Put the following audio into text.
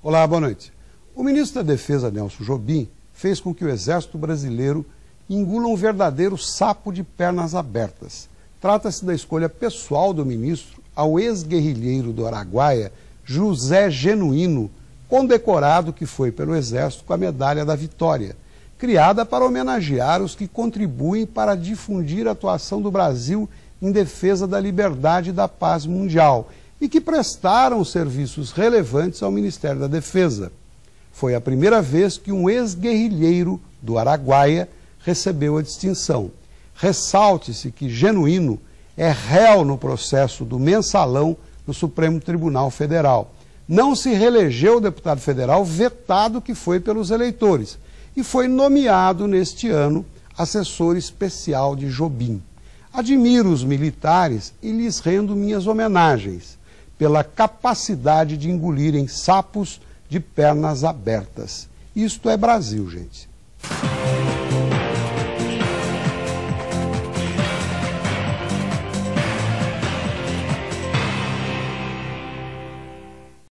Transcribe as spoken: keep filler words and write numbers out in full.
Olá, boa noite. O ministro da Defesa, Nelson Jobim, fez com que o Exército Brasileiro engula um verdadeiro sapo de pernas abertas. Trata-se da escolha pessoal do ministro ao ex-guerrilheiro do Araguaia, José Genuíno, condecorado que foi pelo Exército com a Medalha da Vitória, criada para homenagear os que contribuem para difundir a atuação do Brasil em defesa da liberdade e da paz mundial e que prestaram serviços relevantes ao Ministério da Defesa. Foi a primeira vez que um ex-guerrilheiro do Araguaia recebeu a distinção. Ressalte-se que Genuíno é réu no processo do Mensalão no Supremo Tribunal Federal. Não se reelegeu deputado federal, vetado que foi pelos eleitores, e foi nomeado neste ano assessor especial de Jobim. Admiro os militares e lhes rendo minhas homenagens pela capacidade de engolirem sapos de pernas abertas. Isto é Brasil, gente.